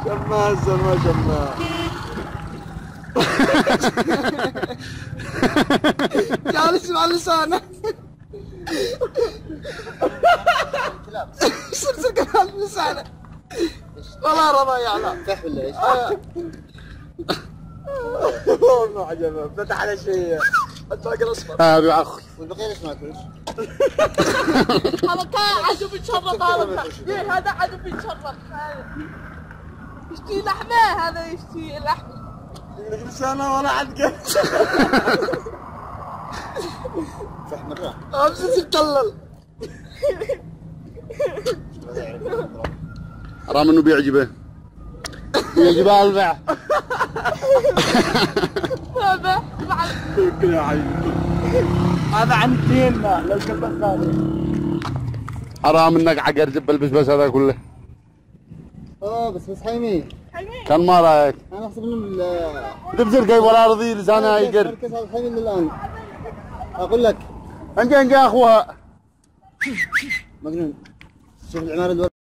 شماس ما شماس. جالس مع لسانه. صرت كلام لسانه. والله رضا يا علاء. صح ولا ايش؟ والله عجبه فتح على شيء. الباقي الاصفر. هذا عخ. والبقيه ليش ما تاكلش؟ هذا كان عدو بيتشرف هذا. إيه هذا عدو بيتشرف. يشتي لحمه هذا يشتي لحمه. لسانه ولا عاد قال. صح مرة. امس يتطلل. حرام انه بيعجبه البع. هذا كل يا حبيبي. هذا عن ديننا للكلب الثاني. حرام انك عقر جبل بس هذا كله. بس حيمي. كان ما رايك؟ انا احسب انه تبزر قاي ولا رضي لسانها يقر. مركز هذا حيمي الان. اقول لك انجا اخوها مجنون. شوف العمارة